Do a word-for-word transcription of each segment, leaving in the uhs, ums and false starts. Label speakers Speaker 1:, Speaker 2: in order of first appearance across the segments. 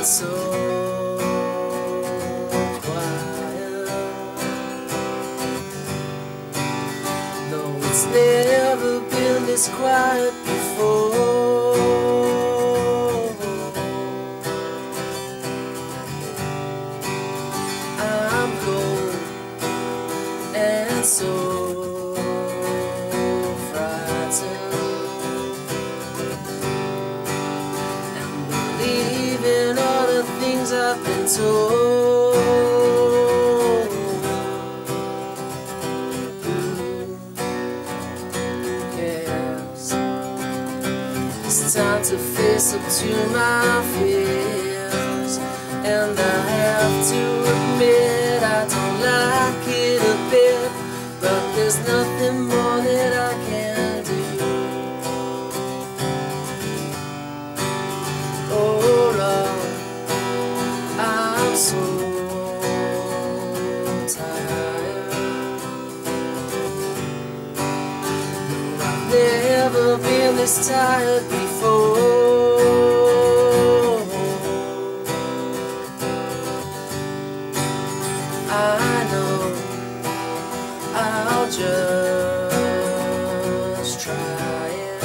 Speaker 1: it's so quiet. No, it's never been this quiet before. I'm cold and so frightened, and believing all the things I've been told. Who cares? It's time to face up to my fears, and I have to admit I don't like it a bit, but there's nothing more that I can do. Oh Lord, I'm so tired. I've never been this tired before. I know I'll just try it.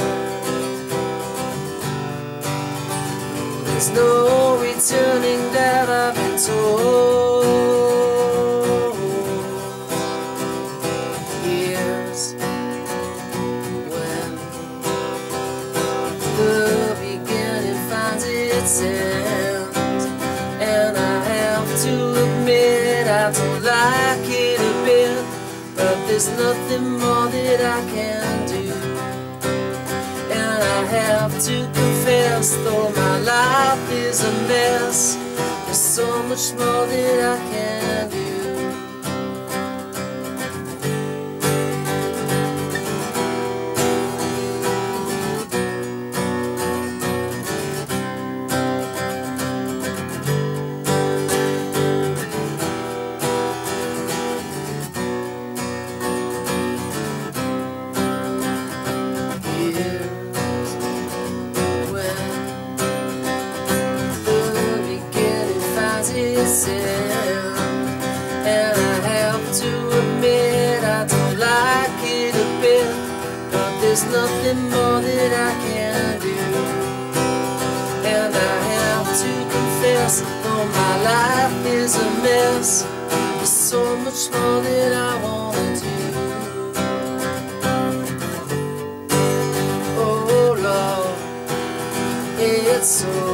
Speaker 1: There's no returning that I've been told. Here's when the beginning finds its end, and I have to admit I don't like it a bit, but there's nothing more that I can do. And I have to confess, though my life is a mess, there's so much more that I can do. And I have to admit I don't like it a bit, but there's nothing more that I can do. And I have to confess, though my life is a mess, there's so much more that I wanna do. Oh Lord, it's so